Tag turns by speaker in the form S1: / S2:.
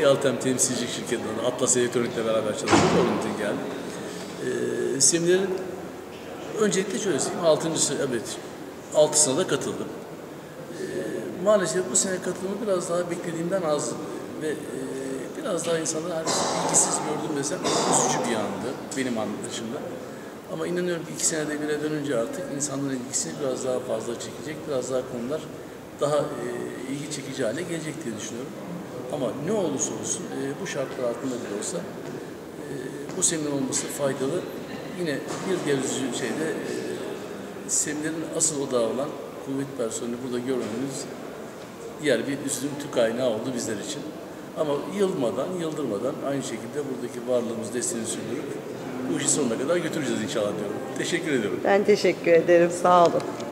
S1: Altem temsilcilik şirketinden Atlas Elektronik'le beraber çalışıyoruz. Onun için geldim. Seminerin öncelikle şöyle söyleyeyim, 6'sına da katıldım. Maalesef bu sene katılımı biraz daha beklediğimden az ve biraz daha insanları hani ilgisiz gördüm desem üzücü bir andı benim anlayışımda. Ama inanıyorum ki 2 senede bire dönünce artık insanların ilgisini biraz daha fazla çekecek, biraz daha konular daha ilgi çekici hale gelecek diye düşünüyorum. Ama ne olursa olsun bu şartlar altında bile olsa bu seminer olması faydalı. Yine bir diğer üzücü şey de seminerin asıl odağı olan kuvvet personeli burada görmemiz diğer bir üzüntü kaynağı oldu bizler için. Ama yıldırmadan aynı şekilde buradaki varlığımız, desteğini sürdürüp bu işi sonuna kadar götüreceğiz inşallah diyorum. Teşekkür ediyorum.
S2: Ben teşekkür ederim. Sağ olun.